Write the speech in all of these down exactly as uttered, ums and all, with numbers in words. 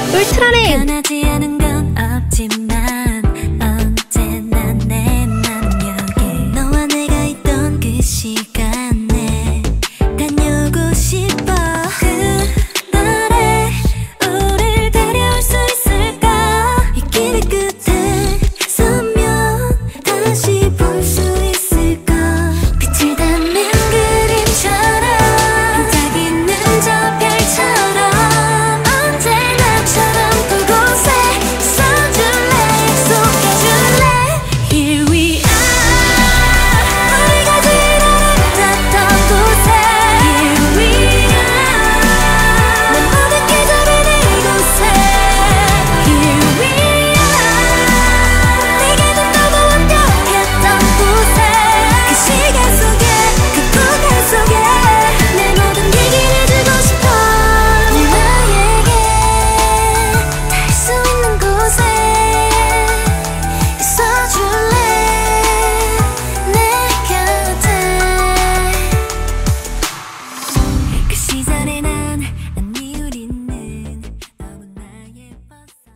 울트라맨! 변하지 않은 건 없지만 언제나 내 맘은 여기 너와 내가 있던 그 시간에 다녀오고 싶어. 그날에 우릴 데려올 수 있을까? 이 길의 끝에 서면 다시 볼 수 있을까? 빛을 담은 그림처럼 딱 있는 저 별처럼 언제나처럼 그곳에 있어줄래. 약속해줄래. Here we are. 우리가 제일 아름답던 곳에 Here we are. 내 모든 계절은 이곳에 Here we are. 내게는 너무 완벽했던 곳에 그 시간 속에 그 공간 속에 내 모든 얘기를 주고 싶어. 나에게 닿을 수 있는 곳에 있어줄래. 내 곁에. 그 시절의 난 아니 우리는 너무나 예뻤어.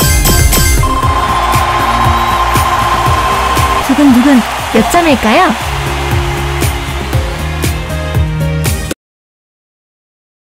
두근두근 몇 점일까요?